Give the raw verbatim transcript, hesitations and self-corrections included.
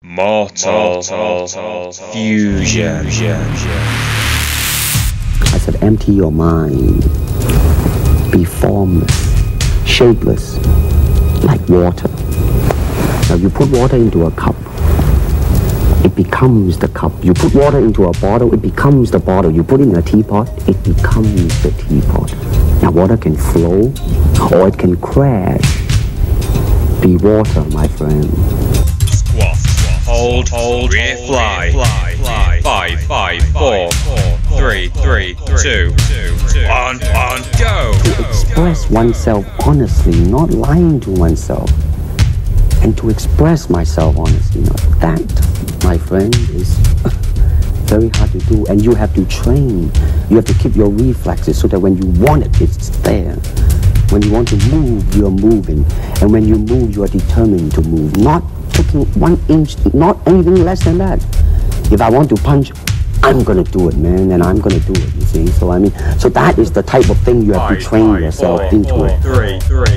Mortal Fusion. I said, empty your mind. Be formless, shapeless, like water. Now you put water into a cup, it becomes the cup. You put water into a bottle, it becomes the bottle. You put it in a teapot, it becomes the teapot. Now water can flow or it can crash. Be water, my friend. Squat, hold, hold, rear fly, fly, fly, five, five, four, three, three, two, one, one, go. To express oneself honestly, not lying to oneself. And to express myself honestly, you know, that, my friend, is very hard to do. And you have to train. You have to keep your reflexes so that when you want it, it's there. When you want to move, you're moving. And when you move, you are determined to move. Not taking one inch, not anything less than that. If I want to punch, I'm going to do it, man, and I'm going to do it, you see. So, I mean, so that is the type of thing you have to train yourself into it. Three, three.